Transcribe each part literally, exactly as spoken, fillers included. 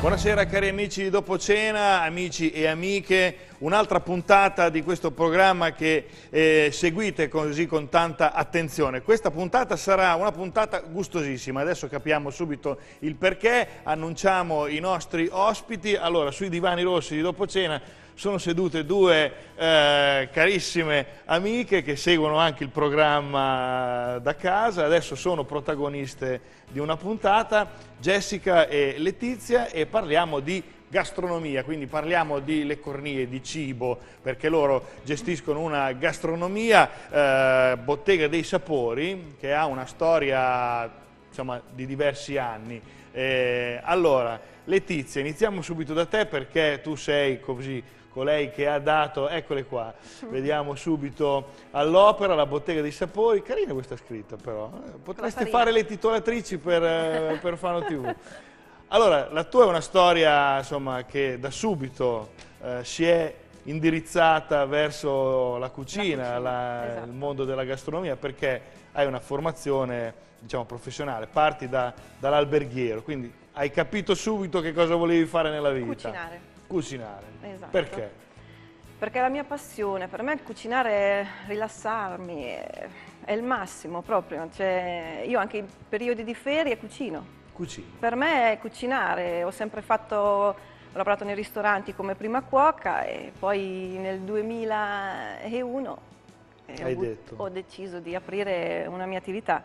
Buonasera cari amici di Dopo Cena, amici e amiche, un'altra puntata di questo programma che eh, seguite così con tanta attenzione. Questa puntata sarà una puntata gustosissima, adesso capiamo subito il perché, annunciamo i nostri ospiti. Allora, sui divani rossi di Dopo Cena sono sedute due eh, carissime amiche che seguono anche il programma da casa, adesso sono protagoniste di una puntata, Jessica e Letizia, e parliamo di gastronomia, quindi parliamo di le cornie, di cibo, perché loro gestiscono una gastronomia, eh, Bottega dei Sapori, che ha una storia, insomma, di diversi anni. Eh, allora, Letizia, iniziamo subito da te perché tu sei così colei che ha dato, eccole qua, vediamo subito all'opera, la Bottega dei Sapori, carina questa scritta però, potreste fare le titolatrici per, per Fano tivù. Allora, la tua è una storia, insomma, che da subito eh, si è indirizzata verso la cucina, la cucina la, esatto. il mondo della gastronomia, perché hai una formazione, diciamo, professionale, parti da, dall'alberghiero, quindi hai capito subito che cosa volevi fare nella vita. Cucinare. Cucinare. Esatto. Perché? Perché è la mia passione, per me cucinare è rilassarmi, è, è il massimo proprio, cioè, io anche in periodi di ferie cucino. Cucino. Per me è cucinare, ho sempre fatto, ho lavorato nei ristoranti come prima cuoca e poi nel duemilauno Hai ho, detto. ho deciso di aprire una mia attività.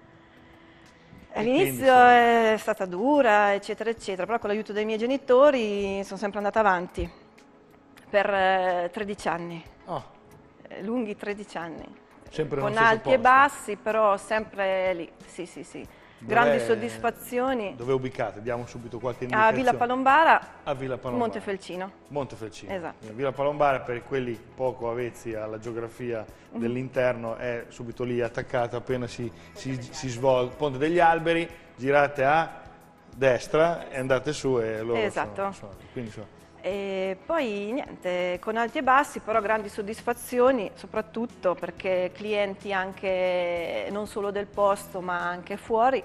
E All'inizio è stata dura, eccetera, eccetera, però con l'aiuto dei miei genitori sono sempre andata avanti per eh, tredici anni, Oh. eh, lunghi tredici anni, Sempre con nello stesso alti e posto. bassi, però sempre lì, sì, sì, sì. Grandi soddisfazioni. Dove è ubicata? Diamo subito qualche A indicazione. Villa Palombara, A Villa Palombara. Montefelcino. Montefelcino. Esatto. Villa Palombara, per quelli poco avvezzi alla geografia Mm. dell'interno, è subito lì attaccata, appena si, si, si svolge Ponte degli Alberi, girate a destra e andate su e loro Esatto. sono, sono lì. Quindi sono... E poi niente, con alti e bassi, però grandi soddisfazioni, soprattutto perché clienti anche non solo del posto ma anche fuori,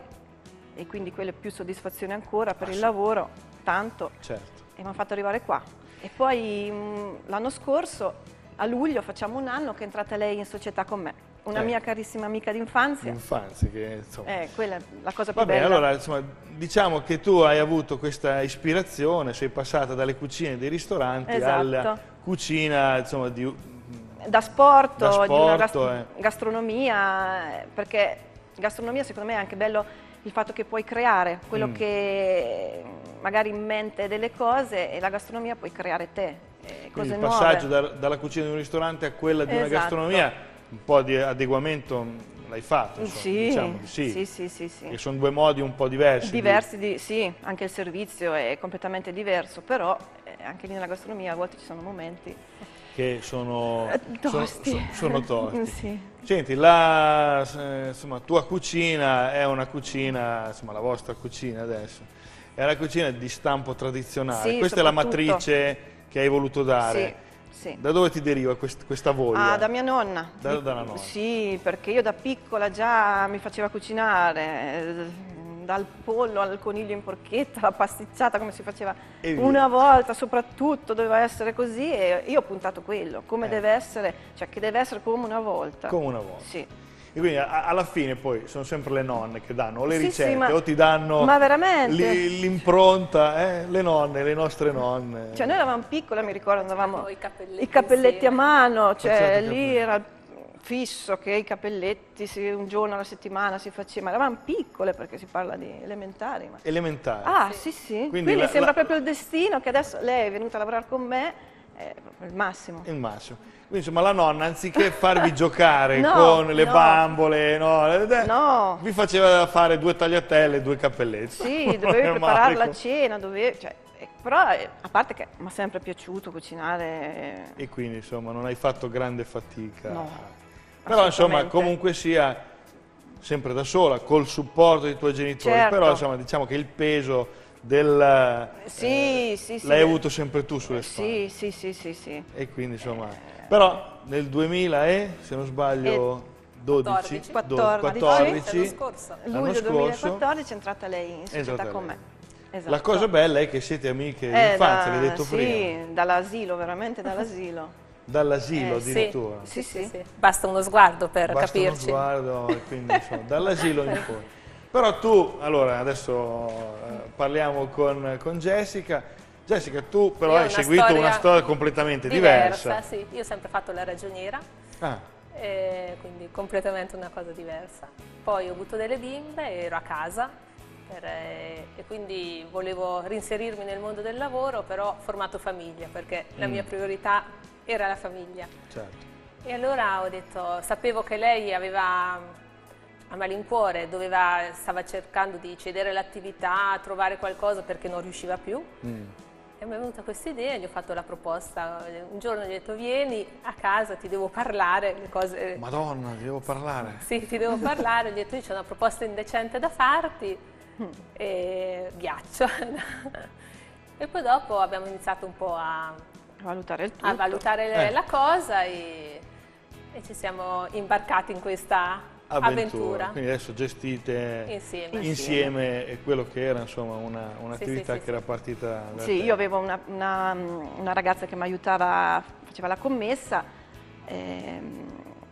e quindi quelle più soddisfazioni ancora per Ah, il sì. lavoro, tanto, Certo. e mi ha fatto arrivare qua. E poi l'anno scorso, a luglio, facciamo un anno che è entrata lei in società con me, una Eh. mia carissima amica d'infanzia. L'infanzia che insomma... Eh, quella è la cosa più Vabbè, bella. allora, insomma, diciamo che tu hai avuto questa ispirazione, sei passata dalle cucine dei ristoranti Esatto. alla cucina, insomma, di... Da sport, Da di una sport, gas- eh. gastronomia, eh, perché gastronomia secondo me è anche bello il fatto che puoi creare quello Mm. che magari in mente delle cose, e la gastronomia puoi creare te, eh, Quindi cose il nuove. passaggio da- dalla cucina di un ristorante a quella di una Esatto. gastronomia, un po' di adeguamento l'hai fatto, insomma, Sì, diciamo di sì. sì, sì, sì, sì. Che sono due modi un po' diversi. di- Diversi, di, sì, anche il servizio è completamente diverso, però eh, anche lì nella gastronomia a volte ci sono momenti che sono, eh, sono, tosti. so- sono tosti. Sì. Senti, la eh, insomma, tua cucina è una cucina, insomma la vostra cucina adesso, è una cucina di stampo tradizionale. Sì, Questa è la soprattutto. matrice che hai voluto dare. Sì, sì. Da dove ti deriva quest- questa voglia? Ah, da mia nonna. Da- dalla nonna. Sì, perché io da piccola già mi faceva cucinare, eh, dal pollo al coniglio in porchetta, la pasticciata come si faceva E via. una volta, soprattutto doveva essere così, e io ho puntato quello, come Eh. deve essere, cioè che deve essere come una volta. Come una volta. Sì. E quindi a- alla fine poi sono sempre le nonne che danno o le Sì, ricette sì, ma- o ti danno ma veramente? li- l'impronta, eh? Le nonne, le nostre nonne. Cioè noi eravamo piccole, mi ricordo, andavamo I cappelletti i cappelletti insieme. a mano, cioè Facciate i lì cappelletti. era fisso che i cappelletti si- un giorno alla settimana si faceva, ma eravamo piccole perché si parla di elementari. Ma... Elementare. Ah, sì, sì. Quindi Quindi, la- sembra la- proprio il destino che adesso lei è venuta a lavorare con me, è proprio il massimo. Il massimo. Quindi insomma la nonna anziché farvi giocare No, con le no. bambole, no, eh, No. vi faceva fare due tagliatelle e due cappelletti. Sì, Non dovevi è preparare male. la cena, dovevi, cioè, eh, però eh, a parte che mi è sempre piaciuto cucinare. E quindi insomma non hai fatto grande fatica. No, Però insomma assolutamente. comunque sia sempre da sola, col supporto dei tuoi genitori, Certo. però insomma diciamo che il peso del... Sì, eh, sì, sì. l'hai avuto sempre tu sulle spalle. Sì, sì, sì, sì, sì. E quindi insomma... Però nel duemila e, se non sbaglio, dodici, quattordici. quattordici, L'anno scorso. l'anno Luglio scorso, duemilaquattordici è entrata lei in società entrata con lei. me. esatto. La cosa bella è che siete amiche Eh, d'infanzia, da- l'hai detto sì, prima. dall'asilo, veramente dall'asilo. Dall'asilo Eh, sì. addirittura. Sì, Sì, sì, sì. sì. Basta uno sguardo per Basta uno capirci. sguardo, e quindi insomma, dall'asilo in poi. Però tu, allora adesso eh, parliamo con, con Jessica. Jessica, tu però Io ho hai una seguito storia una storia completamente diversa. diversa. Sì, io ho sempre fatto la ragioniera, Ah, e quindi completamente una cosa diversa. Poi ho avuto delle bimbe, ero a casa per, eh, e quindi volevo reinserirmi nel mondo del lavoro, però ho formato famiglia perché la Mm. mia priorità era la famiglia. certo. E allora ho detto, sapevo che lei aveva a malincuore, doveva, stava cercando di cedere l'attività, trovare qualcosa perché non riusciva più. Mm. E mi è venuta questa idea, gli ho fatto la proposta. Un giorno gli ho detto, vieni a casa, ti devo parlare, le cose... Madonna, ti devo parlare. Sì, ti devo parlare, gli ho detto, io c'ho una proposta indecente da farti, e ghiaccio. E poi dopo abbiamo iniziato un po' a, A valutare il tutto. a valutare le- Eh. la cosa e, e ci siamo imbarcati in questa Avventura. avventura, Quindi adesso gestite insieme. insieme quello che era insomma una- un'attività Sì, sì, sì, che era partita da Sì, te. io avevo una, una- una ragazza che mi aiutava, faceva la commessa, ehm,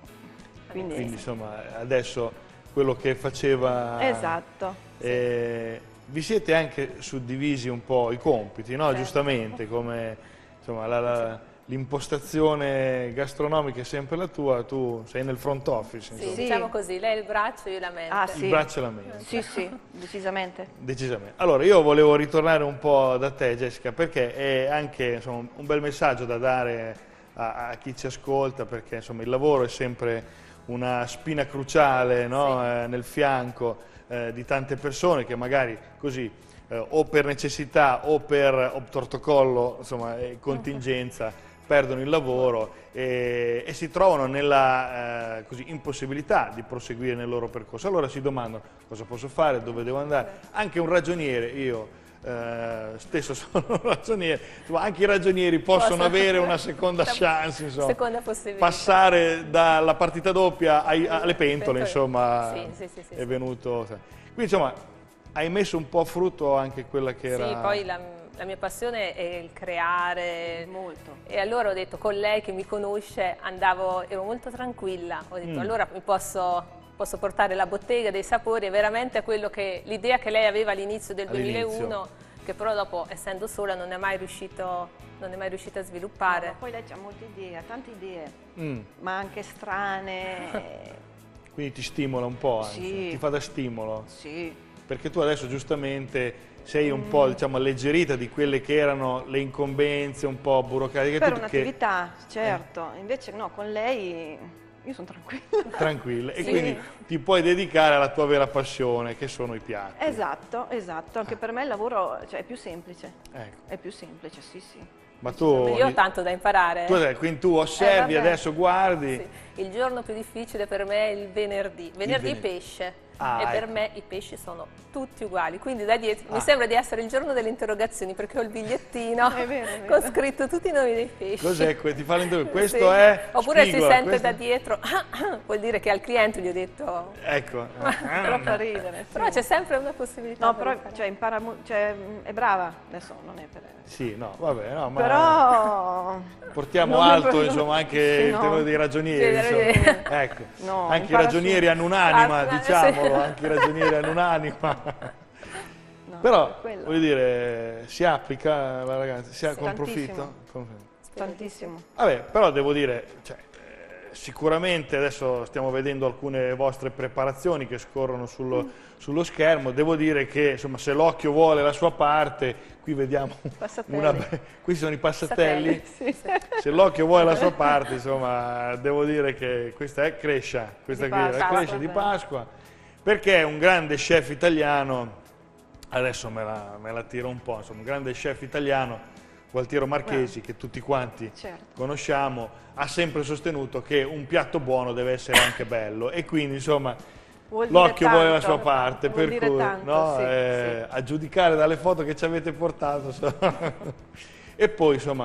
quindi, Quindi insomma adesso quello che faceva... esatto. eh, vi siete anche suddivisi un po' i compiti, no? Certo. Giustamente, come insomma, la- la- l'impostazione gastronomica è sempre la tua, tu sei nel front office, Sì, insomma. Sì. diciamo così, lei il braccio, io la mente. Ah, il sì. braccio e la mente. Sì, sì, decisamente. Decisamente. Allora, io volevo ritornare un po' da te, Jessica, perché è anche insomma, un bel messaggio da dare a, a chi ci ascolta, perché insomma, il lavoro è sempre una spina cruciale, no? Sì. Eh, nel fianco eh, di tante persone che magari così eh, o per necessità o per obtortocollo, insomma, eh, contingenza, perdono il lavoro e, e si trovano nella eh, così, impossibilità di proseguire nel loro percorso. Allora si domandano cosa posso fare, dove devo andare. Anche un ragioniere, io eh, stesso sono un ragioniere, insomma, anche i ragionieri possono Possono- avere una seconda chance, insomma, Seconda possibilità. passare dalla partita doppia ai- alle pentole, Pentole. insomma, Sì, sì, sì, sì, è sì. venuto. Quindi insomma, hai messo un po' a frutto anche quella che era... Sì, poi la, la mia passione è il creare. Molto. E allora ho detto, con lei che mi conosce, andavo, ero molto tranquilla. Ho detto, Mm. allora mi posso, posso portare la bottega dei sapori, è veramente quello che l'idea che lei aveva all'inizio del All'inizio. duemilauno, che però dopo, essendo sola, non è mai riuscito, non è mai riuscita a No, sviluppare. ma poi lei ha molte idee, ha tante idee, Mm. ma anche strane. Quindi ti stimola un po', anche, Sì. ti fa da stimolo. Sì, Perché tu adesso giustamente sei un po' diciamo, alleggerita di quelle che erano le incombenze un po' burocratiche. per tutto che- un'attività, certo. Invece no, con lei io sono tranquilla. tranquilla. E Sì. quindi ti puoi dedicare alla tua vera passione, che sono i piatti. Esatto, esatto. Anche per me il lavoro cioè, è più semplice. Ecco. È più semplice, sì, sì. Ma tu, Io ho tanto da imparare. tu, quindi tu osservi, Eh, vabbè. adesso guardi. Sì. Il giorno più difficile per me è il venerdì. Venerdì venerdì. pesce. Ah, e per ecco. me i pesci sono tutti uguali. Quindi da dietro Ah. mi sembra di essere il giorno delle interrogazioni perché ho il bigliettino È vero, è vero. con scritto tutti i nomi dei pesci. Cos'è? que- Ti fa l'intervento? Questo Sì. è Oppure spigola, si sente questo- da dietro, vuol dire che al cliente gli ho detto. Ecco. Però fa ridere. sì. Però c'è sempre una possibilità. No, per però imparare. cioè, impara mo- cioè, mh, è brava, adesso non è per... Sì, no, vabbè, no, ma Però... portiamo non è alto proprio- insomma anche Sì, il no. tema dei ragionieri. Sì, dei insomma. ragionieri. Ecco. No, anche i impara ragionieri subito. hanno un'anima, Ah, sì. diciamolo, anche i ragionieri hanno un'anima. No, Però, quello. voglio dire, si applica la ragazza, si ha Sì, con tantissimo. profitto? Con- Tantissimo. Vabbè, però devo dire, cioè, eh, sicuramente adesso stiamo vedendo alcune vostre preparazioni che scorrono sullo, sullo schermo, devo dire che insomma, se l'occhio vuole la sua parte, qui vediamo Passatelli. una, be- qui sono i passatelli, Sì. se l'occhio vuole la sua parte, insomma, devo dire che questa è Crescia, questa Di qui è la Pasqua. Crescia di Pasqua, perché è un grande chef italiano, adesso me la, me la tiro un po', insomma, un grande chef italiano, Gualtiero Marchesi, che tutti quanti Certo. conosciamo, ha sempre sostenuto che un piatto buono deve essere anche bello e quindi insomma Vuol dire l'occhio vuole la tanto. sua parte, Vuol per dire cui tanto, no, sì, eh, a giudicare dalle foto che ci avete portato so- e poi insomma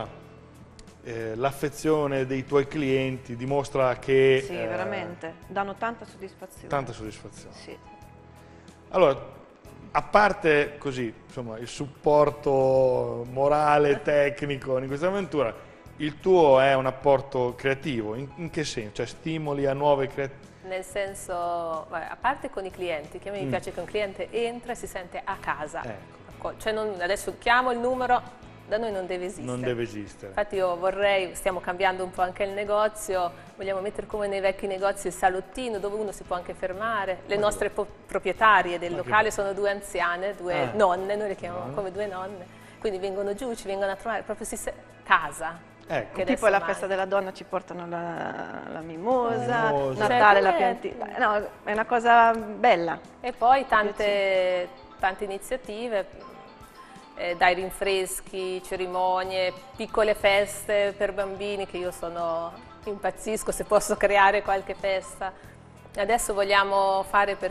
eh, l'affezione dei tuoi clienti dimostra che Sì, eh, veramente. Danno tanta soddisfazione. tanta soddisfazione. Sì. Allora, a parte così, insomma, il supporto morale, tecnico in questa avventura, il tuo è un apporto creativo, in, in che senso? Cioè stimoli a nuove creatività? Nel senso, vabbè, a parte con i clienti, che a me mm. mi piace che un cliente entra e si sente a casa. Ecco. Cioè non, adesso chiamo il numero, da noi non deve esistere. Non deve esistere. Infatti io vorrei, stiamo cambiando un po' anche il negozio, vogliamo mettere come nei vecchi negozi il salottino dove uno si può anche fermare. Le Ma nostre po proprietarie del Ma locale sono due anziane, due ah. nonne, noi le chiamiamo no. come due nonne, quindi vengono giù, ci vengono a trovare, proprio si casa. Ecco. Tipo la festa della donna ci portano la, la mimosa, mimosa. Natale la piantina, no, è una cosa bella. E poi tante, tante iniziative, eh, dai rinfreschi, cerimonie, piccole feste per bambini che io sono, impazzisco se posso creare qualche festa. Adesso vogliamo fare per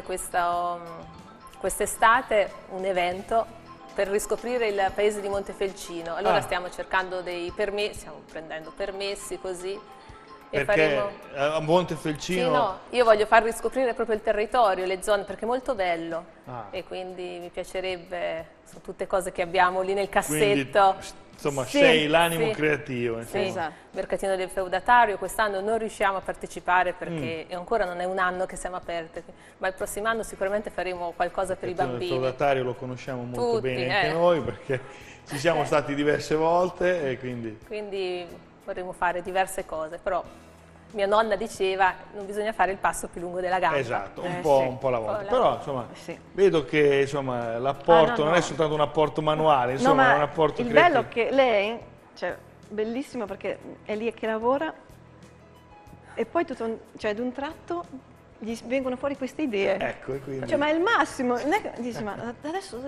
quest'estate un evento per riscoprire il paese di Montefelcino. Allora ah. stiamo cercando dei permessi, stiamo prendendo permessi così. E perché faremo... a Montefelcino... Sì, no, io voglio far riscoprire proprio il territorio, le zone, perché è molto bello. Ah. E quindi mi piacerebbe, sono tutte cose che abbiamo lì nel cassetto. Quindi, insomma, sì, sei l'animo sì. creativo. Sì, esatto. Mercatino del Feudatario, quest'anno non riusciamo a partecipare perché mm. ancora non è un anno che siamo aperte, ma il prossimo anno sicuramente faremo qualcosa per i bambini. Il Feudatario lo conosciamo molto Tutti, bene eh. anche noi perché ci siamo eh. stati diverse volte e quindi... Quindi vorremmo fare diverse cose, però mia nonna diceva non bisogna fare il passo più lungo della gamba. Esatto, un, eh, po', sì. un po' alla volta. Po' Però insomma, sì. vedo che l'apporto ah, no, non no. è soltanto un apporto manuale, insomma no, è un apporto il creativo. bello che lei, cioè, bellissimo perché è lì che lavora e poi tutto un, cioè, ad un tratto gli vengono fuori queste idee. Ecco, e quindi... Cioè, ma è il massimo. Non è che dici, ma adesso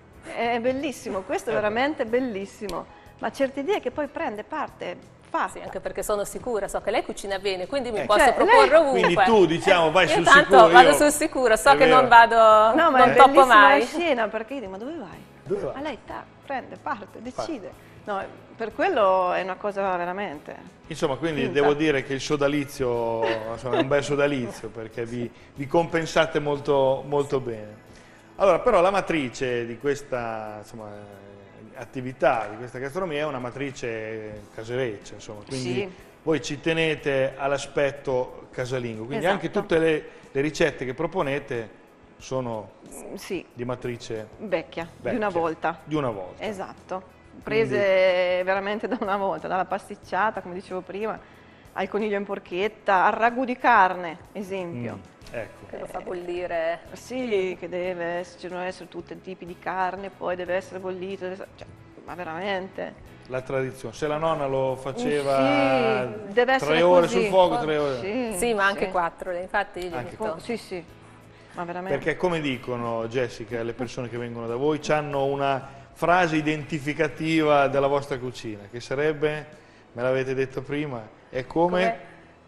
è bellissimo, questo è veramente bellissimo. Ma certe idee che poi prende parte... Fatta. Sì, anche perché sono sicura, so che lei cucina bene, quindi mi eh, posso cioè, proporre lei... ovunque. Quindi tu diciamo vai io sul tanto sicuro. vado io... sul sicuro, so è che vero. non vado, no, ma non è toppo mai. la scena perché io dico, ma dove vai? Dove vai? Ma lei ta, prende, parte, decide. No, per quello è una cosa veramente... Insomma, quindi finta. devo dire che il sodalizio insomma, è un bel sodalizio perché vi, vi compensate molto, molto bene. Allora, però la matrice di questa... Insomma, attività di questa gastronomia è una matrice casereccia, insomma, quindi sì. voi ci tenete all'aspetto casalingo, quindi esatto. anche tutte le, le ricette che proponete sono sì. di matrice vecchia, vecchia, di una volta. Di una volta. Esatto, prese quindi... veramente da una volta, dalla pasticciata, come dicevo prima, al coniglio in porchetta, al ragù di carne, esempio. Mm. Ecco. Che lo fa bollire. Eh, sì, che deve essere, ci devono essere tutti i tipi di carne, poi deve essere bollito, deve essere, cioè, ma veramente. La tradizione, se la nonna lo faceva sì, deve essere tre ore così. sul fuoco, tre ore. Sì, sì ma anche sì. quattro, infatti io anche dico. Sì, sì, ma veramente. Perché come dicono Jessica, le persone che vengono da voi, hanno una frase identificativa della vostra cucina, che sarebbe, me l'avete detto prima, è come, come?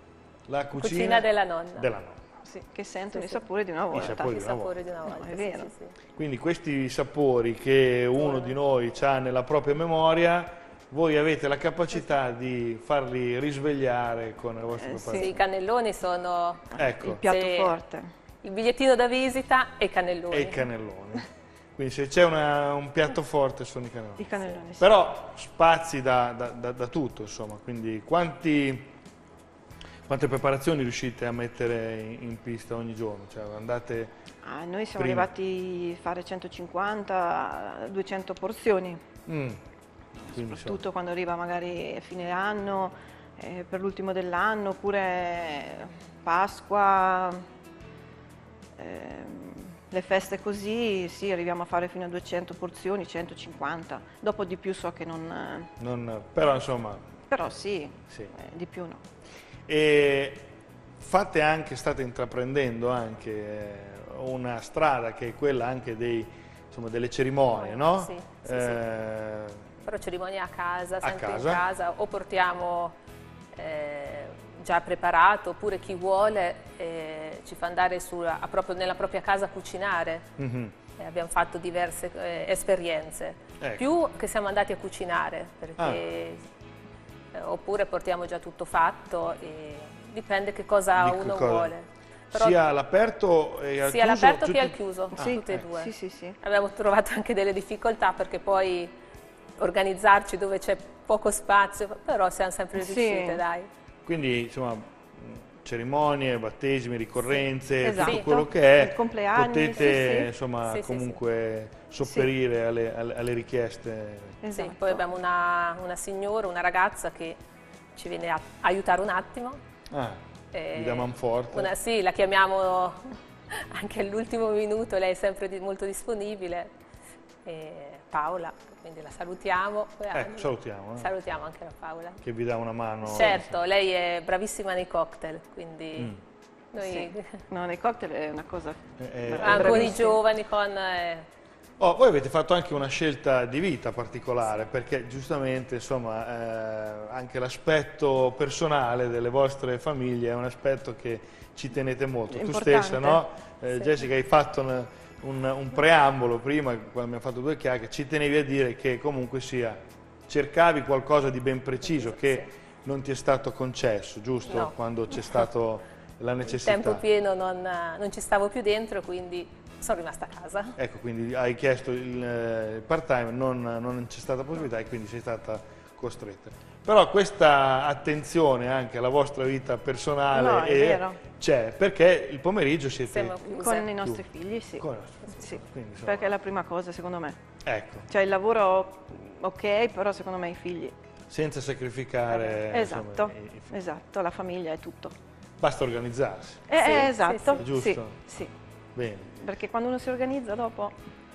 la cucina, cucina della nonna. Della nonna. Sì, che sentono sì, i sapori di una volta. I sapori, I di, una sapori di una volta, no, è vero. Sì, sì, sì. Quindi questi sapori che uno di noi ha nella propria memoria, voi avete la capacità di farli risvegliare con la vostra eh, preparazione. Sì, i cannelloni sono ecco. il piatto se... forte. Il bigliettino da visita e i cannelloni. E i cannelloni. Quindi se c'è un piatto forte sono i cannelloni. I cannelloni sì. Però spazi da, da, da, da tutto, insomma. Quindi quanti... Quante preparazioni riuscite a mettere in pista ogni giorno? Cioè, andate ah, noi siamo prima. arrivati a fare centocinquanta duecento porzioni, mm. soprattutto so. quando arriva magari a fine anno, eh, per l'ultimo dell'anno, oppure Pasqua, eh, le feste così, sì, arriviamo a fare fino a duecento porzioni, centocinquanta, dopo di più so che non... non però insomma... Però sì, sì. Eh, di più no. E fate anche, state intraprendendo anche una strada che è quella anche dei, insomma, delle cerimonie, no? Sì, sì, eh, sì. Però cerimonie a casa, a sempre casa. in casa, o portiamo eh, già preparato, oppure chi vuole eh, ci fa andare su, a proprio, nella propria casa a cucinare. Mm-hmm. eh, abbiamo fatto diverse eh, esperienze, ecco. Più che siamo andati a cucinare, perché... Ah. Oppure portiamo già tutto fatto e dipende che cosa Di uno cosa. vuole. Però sia all'aperto e al sia chiuso? all'aperto tutti... che al chiuso, Ah, Sì, tutte e ecco. due. Sì, sì, sì. Abbiamo trovato anche delle difficoltà perché poi organizzarci dove c'è poco spazio, però siamo sempre Sì. riuscite, dai. Quindi, insomma, cerimonie, battesimi, ricorrenze, Esatto. tutto quello che è, I compleanni, potete sì, sì. insomma Sì, sì, comunque sopperire alle, alle- alle richieste. Esatto. Sì, poi abbiamo una, una signora, una ragazza che ci viene a aiutare un attimo. Ah, Eh, vi da manforte. Una, sì, la chiamiamo anche all'ultimo minuto, lei è sempre di- molto disponibile. E Paola, quindi la salutiamo. Ecco, salutiamo. eh, Salutiamo anche la Paola. Che vi dà una mano. Certo, lei è bravissima nei cocktail, quindi Mm. noi Sì. No, nei cocktail è una cosa... Eh, eh, ah, con i bravissima. giovani, con... eh, Oh, voi avete fatto anche una scelta di vita particolare, perché giustamente insomma eh, anche l'aspetto personale delle vostre famiglie è un aspetto che ci tenete molto. Tu Importante. stessa, no? Eh, Sì. Jessica, hai fatto un, un- un preambolo prima, quando abbiamo fatto due chiacchiere, ci tenevi a dire che comunque sia, cercavi qualcosa di ben preciso che Sì. non ti è stato concesso, giusto? No. Quando c'è stata la il necessità. tempo pieno non, non ci stavo più dentro, quindi sono rimasta a casa. Ecco, quindi hai chiesto il, eh, il part-time, non, non c'è stata possibilità e quindi sei stata costretta. Però questa attenzione anche alla vostra vita personale No, è e- vero. c'è, perché il pomeriggio siete... Siamo chiuse. Con i nostri figli, sì. con i nostri Sì, quindi, insomma, perché è la prima cosa, secondo me. Ecco, Cioè il lavoro, ok, però secondo me i figli. senza sacrificare... Esatto, insomma, i- i figli. esatto, la famiglia è tutto. Basta organizzarsi. Eh, Sì, eh, sì, esatto, sì. Giusto. sì, Bene. perché quando uno si organizza dopo...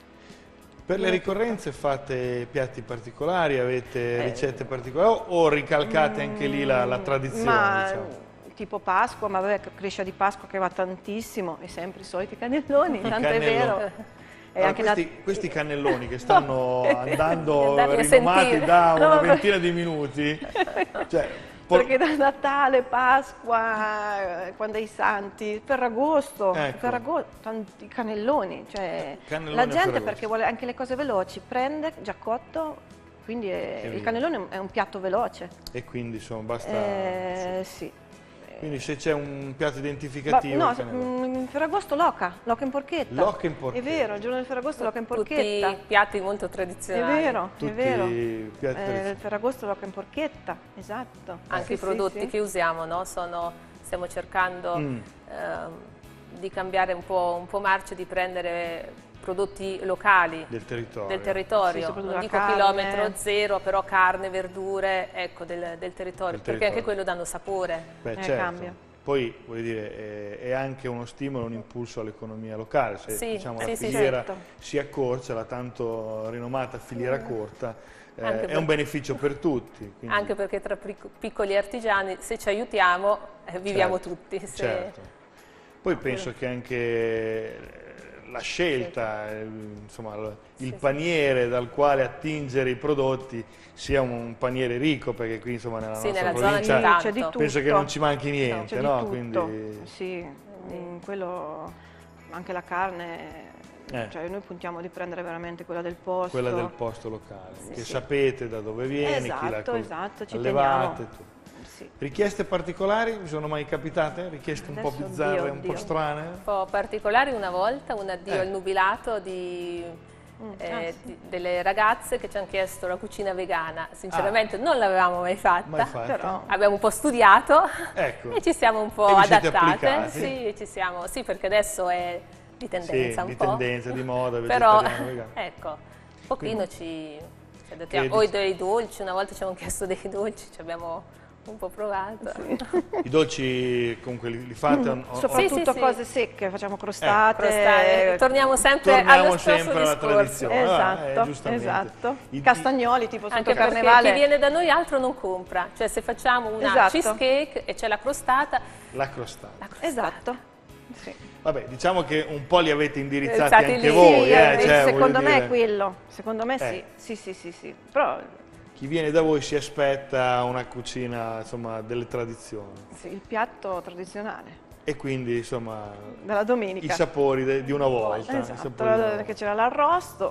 Per le ricorrenze fate piatti particolari, avete Eh, ricette particolari o ricalcate anche lì la, la tradizione? Ma diciamo? tipo Pasqua, ma vabbè, crescia di Pasqua che va tantissimo, e sempre i soliti cannelloni, I tanto è cannelloni. vero. E Allora, anche questi, Nat- questi cannelloni che stanno andando Andavi a rinomati sentire. da una No, vabbè. ventina di minuti, cioè, por- Perché da Natale, Pasqua, eh, quando hai i santi, Ferragosto, Ecco. Ferragosto, tanti cannelloni, cioè Cannelloni la a gente Ferragosto. perché vuole anche le cose veloci, prende già cotto, quindi è- E via. il cannellone è un piatto veloce. e quindi insomma basta... Eh, sì. Quindi se c'è un piatto Ba- identificativo... no, il cannellone. mm, Ferragosto l'oca, l'oca in porchetta. L'oca in porchetta. È vero, il giorno del Ferragosto l'oca in Tutti porchetta. piatti molto È tradizionali. vero, Tutti è vero. i piatti Eh, tradizionali. il Ferragosto l'oca in porchetta, esatto. Anche Sì, i sì, prodotti sì. che usiamo, no? Sono, stiamo cercando Mm. ehm, di cambiare un po', un po' marcia, di prendere prodotti locali Del territorio. del territorio, Sì, soprattutto non la dico carne. chilometro zero, però carne, verdure, ecco, del, del territorio, Del perché territorio. anche quello danno sapore. Beh, Eh, certo. cambia. Poi, voglio dire, è, è anche uno stimolo, un impulso all'economia locale. Se Sì, diciamo, sì, la sì, filiera certo. si accorcia, la tanto rinomata filiera corta, eh, Anche è per- un beneficio per tutti. quindi- Anche perché tra pic- piccoli artigiani, se ci aiutiamo, eh, viviamo Certo, tutti. Se- certo. Poi penso che anche la scelta, eh, insomma, il Sì, sì. paniere dal quale attingere i prodotti sia un paniere ricco, perché qui insomma nella Sì, nostra nella zona provincia c'è tanto. c'è di tutto. penso che non ci manchi C'è niente, di no? tutto. Quindi, Sì, mm, quello, anche la carne, Eh. cioè noi puntiamo di prendere veramente quella del posto. quella del posto locale, Sì, che sì. sapete da dove viene, chi l'ha Esatto, col- esatto, ci allevate, teniamo. tutto. Sì. Richieste particolari vi sono mai capitate? Richieste un po' Adesso, bizzarre, oddio, un po' oddio. strane? Un po' particolari una volta, un addio Eh. al nubilato di, Mm, eh, ah, sì. di- delle ragazze che ci hanno chiesto la cucina vegana. Sinceramente non l'avevamo mai fatta, Mai fatta? Però- abbiamo un po' studiato Ecco. e ci siamo un po' E vi siete adattate. applicati? Sì, ci siamo, sì, perché adesso è di tendenza Sì, un di po'. tendenza, di moda, Però vegetariano, vegano. ecco, un pochino ci, ci adattiamo. Che O dici- dei dolci, una volta ci hanno chiesto dei dolci, ci abbiamo un po' provato. I dolci comunque li, li fate? o- o- Soprattutto Sì, sì, sì. cose secche, facciamo crostate. Crostate. Torniamo sempre Torniamo allo stesso sempre alla discorso. tradizione. Ah, eh, Esatto, giustamente. esatto. I- Castagnoli tipo sotto Anche perché carnevale. chi viene da noi altro non compra, cioè se facciamo una Esatto. cheesecake e c'è la crostata, La crostata. la crostata. Esatto. Sì. Vabbè, diciamo che un po' li avete indirizzati Stati anche lì. voi, Sì, eh, eh, cioè, secondo voglio me dire, è quello. Secondo me Eh. sì. Sì, sì, sì, sì. Però chi viene da voi si aspetta una cucina, insomma, delle tradizioni sì, il piatto tradizionale e quindi, insomma, della domenica. i sapori de- di una volta. i Esatto, sapori di una volta. che c'era l'arrosto,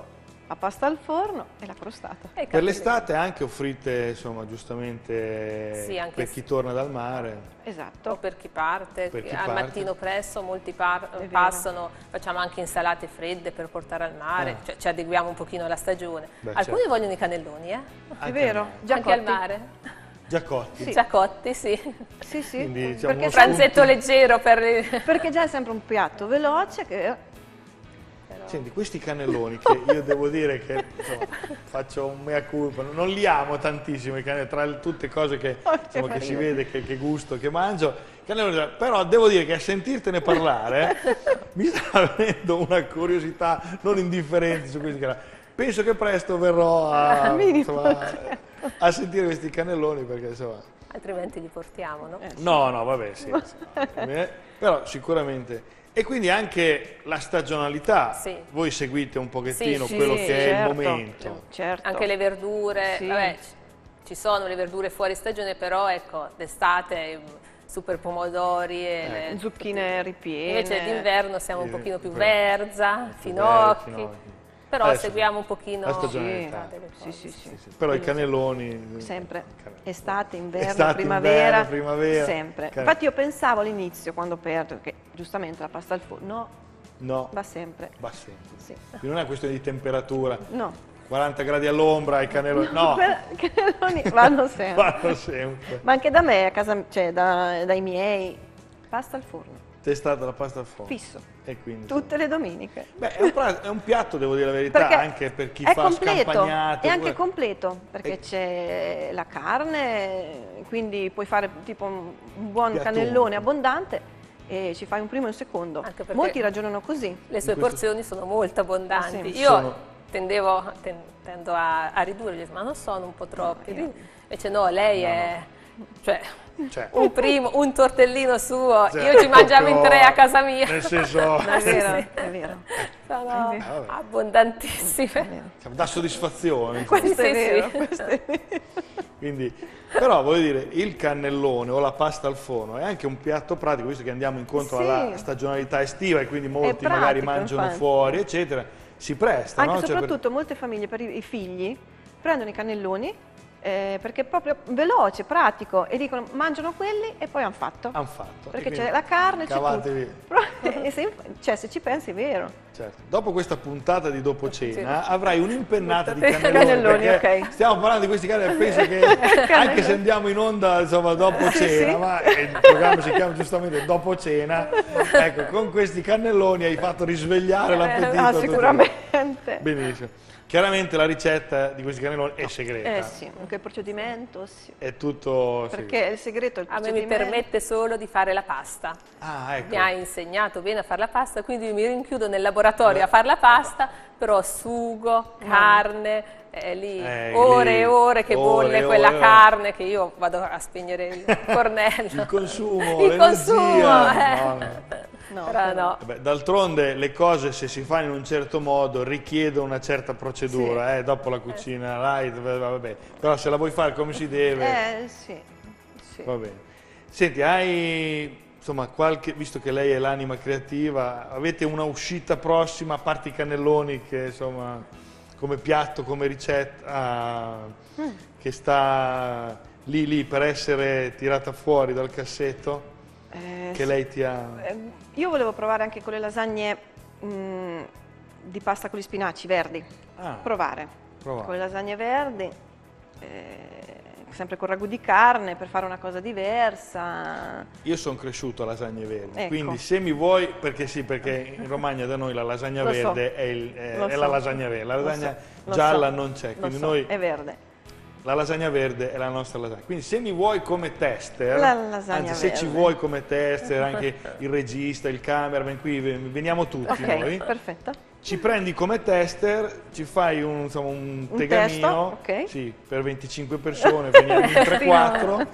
la pasta al forno e la crostata. E Per l'estate anche offrite, insomma, giustamente Sì, anche per chi torna dal mare. Esatto. o per chi parte, Per chi al parte. mattino presto molti par- vero. passano, facciamo anche insalate fredde per portare al mare, Ah. cioè ci adeguiamo un pochino alla stagione. Beh, Alcuni certo. vogliono i cannelloni, eh? È Anche vero, a me. già Anche al cotti. mare. Già cotti. Sì. Già cotti, sì. Sì, sì, Quindi, diciamo, perché, uno sai- Pranzetto leggero per... perché già è sempre un piatto veloce che... Senti, questi cannelloni che io devo dire che insomma, faccio un mea culpa, non li amo tantissimo i cannelloni, tra le- tutte cose che, Oh, insomma, che che si vede, che, che gusto, che mangio, cannelloni, però devo dire che a sentirtene parlare mi sta venendo una curiosità non indifferente su questi cannelloni. Penso che presto verrò a, Minimo, insomma, certo. a sentire questi cannelloni perché insomma... Altrimenti li portiamo, no? Eh, No, no, vabbè, sì, sì. Eh, però sicuramente. E quindi anche la stagionalità, Sì. voi seguite un pochettino Sì, quello sì, che è il certo, momento. certo. Anche le verdure, Sì. vabbè, c- ci sono le verdure fuori stagione, però ecco, d'estate mm, super pomodori e le- Zucchine ripiene. Invece d'inverno siamo un Eh, pochino più vero. verza, Più finocchi, verde, finocchi. però Adesso seguiamo un pochino la Sì, stagionalità. delle sì, cose. sì, sì. Sì, sì. Però i cannelloni... Sempre, Cannelloni. estate, inverno, Estate, primavera, inverno, primavera. sempre. Can- Infatti io pensavo all'inizio, quando ho aperto, che giustamente la pasta al forno, no, No, va sempre. va sempre. Sì. Quindi non è questione di temperatura, No, quaranta gradi all'ombra, i cannelloni... No, i cannelloni vanno sempre. vanno sempre. Ma anche da me, a casa, cioè da- dai miei, pasta al forno, C'è stata la pasta al forno. fisso, E quindi... tutte le domeniche. Beh, è un, pra- è un piatto, devo dire la verità, Perché anche per chi è fa completo, scampagnate. è anche pure- completo, perché E- c'è la carne, quindi puoi fare tipo un un buon Piatto cannellone unico. abbondante e ci fai un primo e un secondo. Anche perché- Molti ragionano così. Le sue In questo- porzioni sono molto abbondanti. Sì. Io Sono- tendevo, ten- tendo a, a ridurli, ma non sono un po' troppi. io- Invece no, lei è... Cioè, Cioè, un primo, un tortellino suo, cioè, io ci mangiavo in proprio- tre a casa mia. Nel senso, No, è vero, Sì. è vero. Sono È vero. abbondantissime. È vero. diciamo, dà soddisfazione. insomma. Questo Sì, è sì. vero, questo è vero. Quindi, però voglio dire, il cannellone o la pasta al forno è anche un piatto pratico, visto che andiamo incontro Sì. alla stagionalità estiva e quindi molti pratico, magari mangiano infatti. fuori, eccetera, si presta, Anche no? e Cioè, per- soprattutto molte famiglie per i i figli prendono i cannelloni eh, perché è proprio veloce, pratico e dicono mangiano quelli e poi hanno fatto. han fatto. Perché E c'è quindi la carne, c'è tutto. cavatevi. E se, cioè, se ci pensi è vero. Certo. Dopo questa puntata di dopo cena avrai un'impennata di Cannelloni, cannelloni, perché ok. stiamo parlando di questi cannelloni, penso che anche se andiamo in onda insomma dopo cena, sì. ma il programma si chiama giustamente dopo cena, ecco, con questi cannelloni hai fatto risvegliare l'appetito. Ah, a tutti. sicuramente. Benissimo. Chiaramente la ricetta di questi cannelloni è segreta, Eh sì, anche il procedimento, sì. è tutto Perché segreto. il segreto è il A me mi procedimento. permette solo di fare la pasta. Ah, ecco. Mi ha insegnato bene a fare la pasta, quindi mi rinchiudo nel laboratorio a fare la pasta, però sugo, carne, è lì Eh, ore lì, e ore che ore bolle e quella ore. carne che io vado a spegnere il fornello. Il consumo, Il l'energia. consumo, eh. No, no. No, Però no. Vabbè, d'altronde le cose se si fanno in un certo modo richiedono una certa procedura, eh, dopo la cucina light, va- va bene. Però se la vuoi fare come si deve, Eh sì, sì. va bene. Senti, hai insomma qualche, visto che lei è l'anima creativa, avete una uscita prossima, a parte i cannelloni che insomma come piatto, come ricetta, Mm. che sta lì lì per essere tirata fuori dal cassetto, Eh, che lei ti ha... Eh, Io volevo provare anche con le lasagne mh, di pasta con gli spinaci verdi. Ah, Provare. provare. Con le lasagne verdi, eh, sempre con ragù di carne per fare una cosa diversa. Io sono cresciuto a lasagne verdi, Ecco. quindi se mi vuoi, perché sì, perché in Romagna da noi la lasagna Lo so. verde è, il- è- Lo è so. la lasagna verde, la Lo lasagna so, lo gialla so, non c'è, lo quindi so, noi è verde. la lasagna verde è la nostra lasagna. Quindi se mi vuoi come tester, La lasagna anzi se ci verde. vuoi come tester, anche il regista, il cameraman, qui veniamo tutti Ok, noi, perfetto. ci prendi come tester, ci fai un, insomma, un Un tegamino, testo, ok. sì, per venticinque persone, veniamo in tre quattro.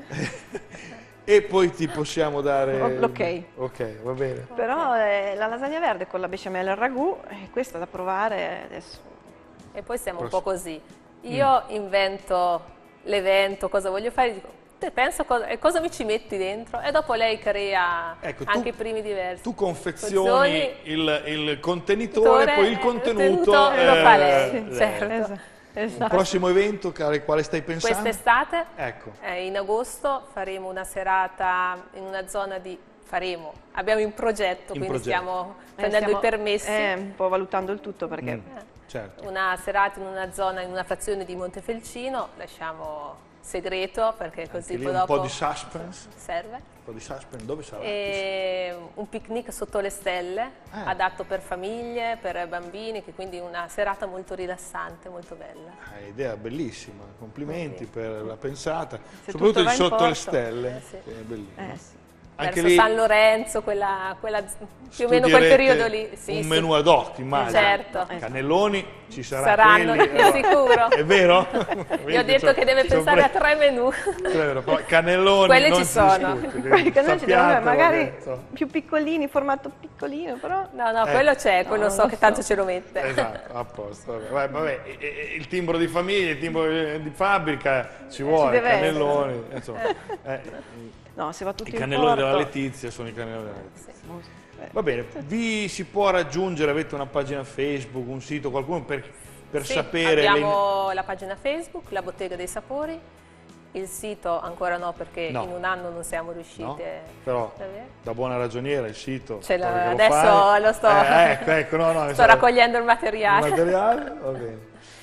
E poi ti possiamo dare... O- ok. Ok, va bene. Però eh, la lasagna verde con la besciamella e il ragù, eh, questa da provare adesso. E poi siamo un Prossimo. po' così. Io invento l'evento, cosa voglio fare, dico tutte, penso cosa, cosa mi ci metti dentro e dopo lei crea ecco, anche tu, i primi diversi. Tu confezioni il, il contenitore, poi il contenuto, contenuto eh, lo fa lei, lei. certo. Esatto. Esatto. Un prossimo evento al quale stai pensando? Quest'estate, ecco. eh, in agosto, faremo una serata in una zona di... faremo, abbiamo in progetto, in quindi progetto. stiamo Eh, prendendo stiamo, i permessi. Eh, un po' valutando il tutto perché... Mm, certo. Una serata in una zona, in una frazione di Montefelcino, lasciamo segreto perché così Anche lì poi un dopo po' di suspense. serve. Un po' di suspense, dove sarà? E un picnic sotto le stelle, Eh. adatto per famiglie, per bambini, che quindi una serata molto rilassante, molto bella. Ah, idea bellissima, complimenti Sì. per la pensata, Se soprattutto tutto di va in sotto le porto. stelle, Eh, sì. che è bellissimo. Eh, sì. Anche Verso lì San Lorenzo, quella, quella, più o meno quel studierete periodo lì. Sì, un sì. menù ad hoc, immagino. Certo. Cannelloni ci saranno, Saranno, quelli, eh, sicuro. È vero? Gli ho detto che deve pensare a tre menù. Tre, cannelloni Quelli non ci si sono. discute, Quelli che noi ci devono sappiatelo, magari detto. più piccolini, formato piccolino, però... No, no, Eh. quello c'è, quello No, so non che so. tanto ce lo mette. Esatto, a posto. Vabbè, vabbè, vabbè, e- e- il timbro di famiglia, il timbro di fabbrica ci vuole, deve cannelloni, insomma, eh, No, se va tutto i in cannelloni porto... della Letizia sono i cannelloni della Letizia. Eh, Va bene, vi si può raggiungere, avete una pagina Facebook, un sito, qualcuno per, per Sì, sapere... abbiamo la pagina Facebook, la Bottega dei Sapori, il sito ancora no perché No. in un anno non siamo le... riusciti. no? Però Vabbè. da buona ragioniera il sito... Ce l'ho- so che lo adesso fai. lo sto- Eh, ecco, ecco, no, no, Sto raccogliendo il materiale. Il materiale, va bene.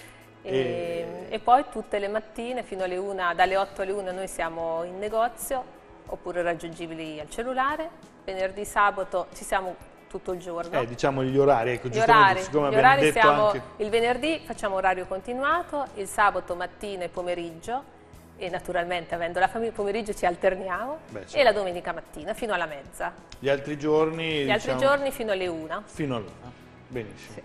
E, e poi tutte le mattine fino alle una, dalle otto alle una noi siamo in negozio oppure raggiungibili al cellulare. Venerdì, sabato ci siamo tutto il giorno. Eh, diciamo gli orari, ecco, Gli giustamente, orari, siccome gli abbiamo orari detto siamo, anche... il venerdì facciamo orario continuato, il sabato mattina e pomeriggio e naturalmente avendo la famiglia pomeriggio ci alterniamo. Beh, certo. E la domenica mattina fino alla mezza. Gli altri giorni... Gli altri diciamo, giorni fino alle una. Fino all'una, benissimo.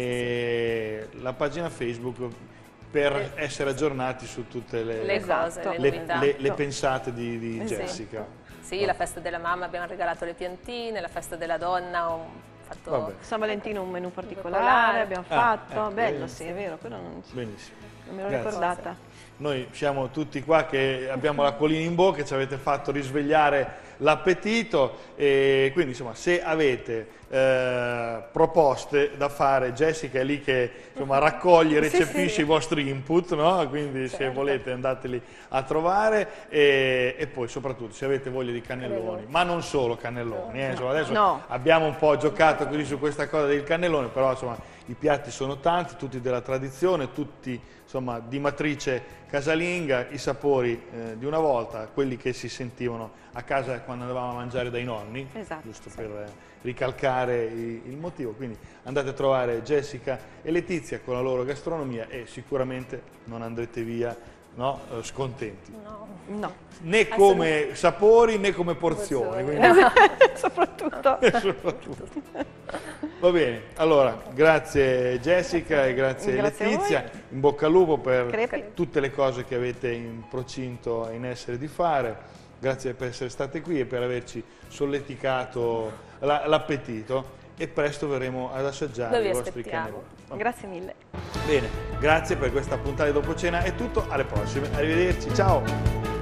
E la pagina Facebook per essere aggiornati su tutte le, Le Esatto. cose, le le- novità. le- le pensate di, di Sì. Jessica. Sì, la festa della mamma abbiamo regalato le piantine, la festa della donna ho fatto... Vabbè. San Valentino un menù particolare Particolare. abbiamo Ah, fatto, ecco, bello, vedi. sì, è vero, quello non, Benissimo. non me l'ho Grazie. ricordata. Noi siamo tutti qua che abbiamo l'acquolina in bocca, ci avete fatto risvegliare l'appetito e quindi insomma se avete eh, proposte da fare, Jessica è lì che insomma raccoglie, recepisce Sì, sì. i vostri input, no? Quindi se Certo. volete andateli a trovare e, e poi soprattutto se avete voglia di cannelloni, Cannelloni. ma non solo cannelloni, eh, insomma, adesso No. abbiamo un po' giocato così su questa cosa del cannellone, però insomma i piatti sono tanti, tutti della tradizione, tutti insomma di matrice casalinga, i sapori eh, di una volta, quelli che si sentivano a casa quando andavamo a mangiare dai nonni, Esatto, giusto sì. per eh, ricalcare i- il motivo. Quindi andate a trovare Jessica e Letizia con la loro gastronomia e sicuramente non andrete via, no, eh, scontenti, No. No, né come sapori né come porzioni. Porzioni. quindi- soprattutto. soprattutto. Va bene, allora grazie Jessica e grazie, Grazie a Letizia, voi. in bocca al lupo per Crepi. tutte le cose che avete in procinto in essere di fare, grazie per essere state qui e per averci solleticato la- l'appetito e presto verremo ad assaggiare Noi vi i vostri aspettiamo. cannelloni. Va Grazie mille. bene, grazie per questa puntata di dopo cena, è tutto, alle prossime, arrivederci, ciao!